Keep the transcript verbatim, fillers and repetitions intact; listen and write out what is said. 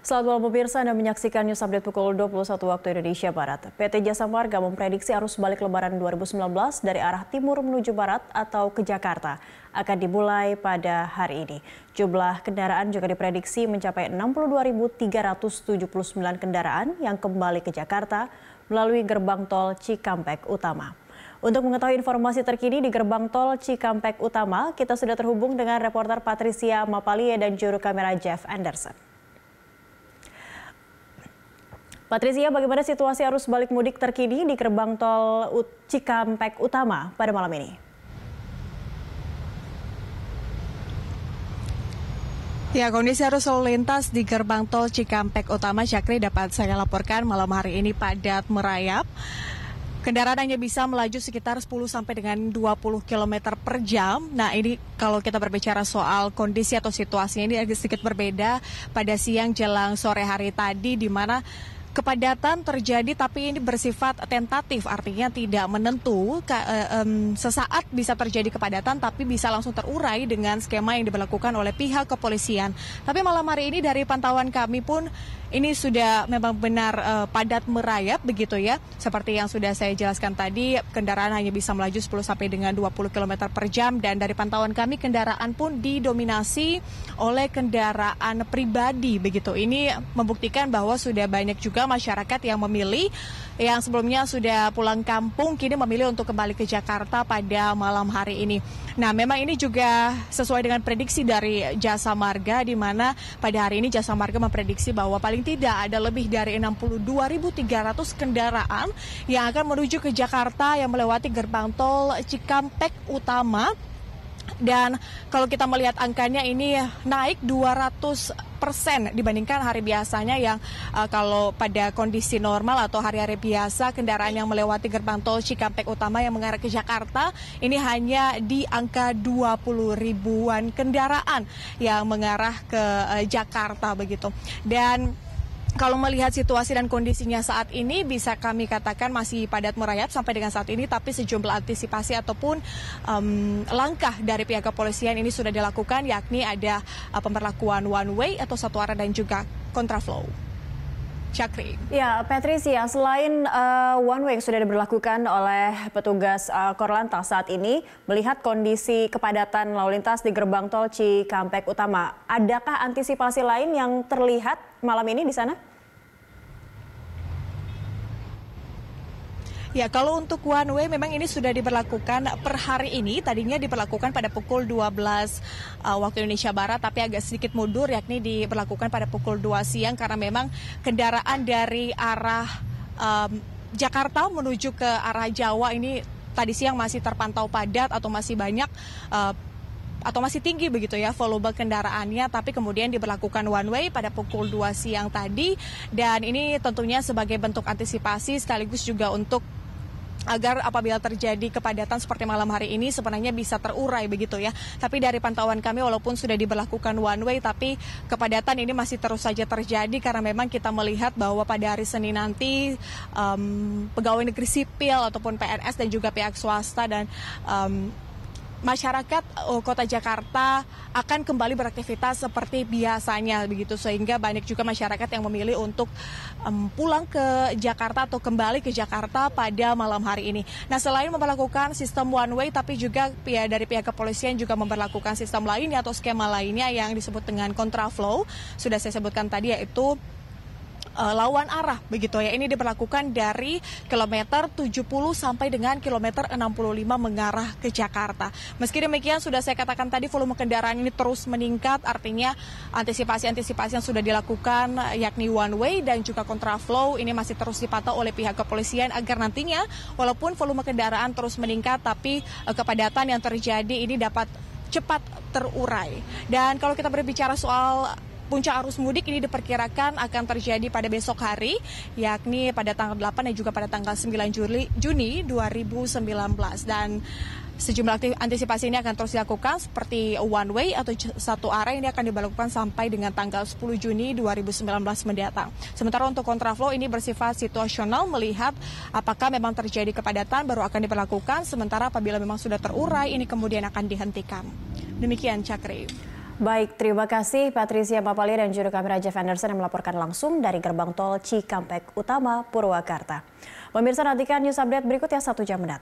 Selamat malam pemirsa, Anda menyaksikan News Update pukul dua puluh satu waktu Indonesia Barat. P T Jasa Marga memprediksi arus balik Lebaran dua ribu sembilan belas dari arah timur menuju barat atau ke Jakarta akan dimulai pada hari ini. Jumlah kendaraan juga diprediksi mencapai enam puluh dua ribu tiga ratus tujuh puluh sembilan kendaraan yang kembali ke Jakarta melalui gerbang tol Cikampek Utama. Untuk mengetahui informasi terkini di gerbang tol Cikampek Utama, kita sudah terhubung dengan reporter Patricia Mapalie dan juru kamera Jeff Anderson. Patricia, bagaimana situasi arus balik mudik terkini di gerbang tol Cikampek Utama pada malam ini? Ya, kondisi arus lalu lintas di gerbang tol Cikampek Utama, Syakri, dapat saya laporkan malam hari ini padat merayap. Kendaraan hanya bisa melaju sekitar sepuluh sampai dengan dua puluh kilometer per jam. Nah, ini kalau kita berbicara soal kondisi atau situasinya ini agak sedikit berbeda pada siang jelang sore hari tadi, di mana kepadatan terjadi tapi ini bersifat tentatif, artinya tidak menentu. Sesaat bisa terjadi kepadatan tapi bisa langsung terurai dengan skema yang diberlakukan oleh pihak kepolisian. Tapi malam hari ini dari pantauan kami pun ini sudah memang benar uh, padat merayap begitu ya. Seperti yang sudah saya jelaskan tadi, kendaraan hanya bisa melaju sepuluh sampai dengan dua puluh kilometer per jam, dan dari pantauan kami kendaraan pun didominasi oleh kendaraan pribadi begitu. Ini membuktikan bahwa sudah banyak juga masyarakat yang memilih, yang sebelumnya sudah pulang kampung kini memilih untuk kembali ke Jakarta pada malam hari ini. Nah, memang ini juga sesuai dengan prediksi dari Jasa Marga, di mana pada hari ini Jasa Marga memprediksi bahwa paling tidak ada lebih dari enam puluh dua ribu tiga ratus kendaraan yang akan menuju ke Jakarta yang melewati gerbang tol Cikampek Utama. Dan kalau kita melihat angkanya ini naik dua ratus persen dibandingkan hari biasanya, yang uh, kalau pada kondisi normal atau hari-hari biasa kendaraan yang melewati gerbang tol Cikampek Utama yang mengarah ke Jakarta ini hanya di angka dua puluh ribuan kendaraan yang mengarah ke uh, Jakarta begitu. Dan kalau melihat situasi dan kondisinya saat ini bisa kami katakan masih padat merayap sampai dengan saat ini, tapi sejumlah antisipasi ataupun um, langkah dari pihak kepolisian ini sudah dilakukan, yakni ada uh, pemberlakuan one way atau satu arah dan juga kontraflow. Syakri. Ya, Patricia, selain uh, one way yang sudah diberlakukan oleh petugas uh, Korlantas saat ini, melihat kondisi kepadatan lalu lintas di gerbang tol Cikampek Utama, adakah antisipasi lain yang terlihat malam ini di sana? Ya, kalau untuk one way memang ini sudah diberlakukan per hari ini. Tadinya diberlakukan pada pukul dua belas uh, waktu Indonesia Barat, tapi agak sedikit mundur, yakni diberlakukan pada pukul dua siang karena memang kendaraan dari arah um, Jakarta menuju ke arah Jawa ini tadi siang masih terpantau padat atau masih banyak uh, atau masih tinggi begitu ya volume kendaraannya, tapi kemudian diberlakukan one way pada pukul dua siang tadi, dan ini tentunya sebagai bentuk antisipasi sekaligus juga untuk agar apabila terjadi kepadatan seperti malam hari ini sebenarnya bisa terurai begitu ya. Tapi dari pantauan kami walaupun sudah diberlakukan one way, tapi kepadatan ini masih terus saja terjadi karena memang kita melihat bahwa pada hari Senin nanti um, pegawai negeri sipil ataupun P N S dan juga pihak swasta dan um, masyarakat uh, Kota Jakarta akan kembali beraktivitas seperti biasanya begitu, sehingga banyak juga masyarakat yang memilih untuk um, pulang ke Jakarta atau kembali ke Jakarta pada malam hari ini. Nah, selain memperlakukan sistem one way, tapi juga pihak dari pihak kepolisian juga memperlakukan sistem lainnya atau skema lainnya yang disebut dengan kontraflow. Sudah saya sebutkan tadi, yaitu Uh, lawan arah begitu ya. Ini diberlakukan dari kilometer tujuh puluh sampai dengan kilometer enam puluh lima mengarah ke Jakarta. Meski demikian, sudah saya katakan tadi volume kendaraan ini terus meningkat, artinya antisipasi-antisipasi yang sudah dilakukan yakni one way dan juga kontraflow ini masih terus dipantau oleh pihak kepolisian agar nantinya walaupun volume kendaraan terus meningkat, tapi uh, kepadatan yang terjadi ini dapat cepat terurai. Dan kalau kita berbicara soal puncak arus mudik ini diperkirakan akan terjadi pada besok hari, yakni pada tanggal delapan dan juga pada tanggal sembilan Juni dua ribu sembilan belas. Dan sejumlah antisipasi ini akan terus dilakukan seperti one way atau satu arah ini akan diberlakukan sampai dengan tanggal sepuluh Juni dua ribu sembilan belas mendatang. Sementara untuk kontraflow ini bersifat situasional, melihat apakah memang terjadi kepadatan baru akan diberlakukan, sementara apabila memang sudah terurai ini kemudian akan dihentikan. Demikian, Cakri. Baik, terima kasih Patricia Papali dan juru kamera Jeff Anderson yang melaporkan langsung dari gerbang tol Cikampek Utama, Purwakarta. Pemirsa, nantikan news update berikutnya satu jam mendatang.